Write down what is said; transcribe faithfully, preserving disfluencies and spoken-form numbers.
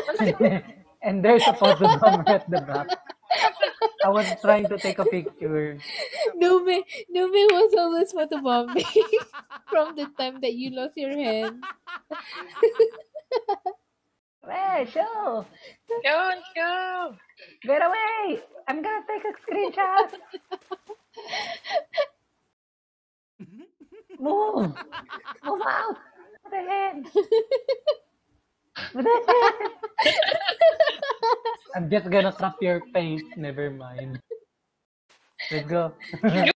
And there's a photo bomber at the back. I was trying to take a picture. Nube, Nube was always photobombing from the time that you lost your hand. Hey, show! Don't go. Get away! I'm gonna take a screenshot! Move! Move out! What the heck? What the heck? I'm just gonna craft your paint. Never mind. Let's go.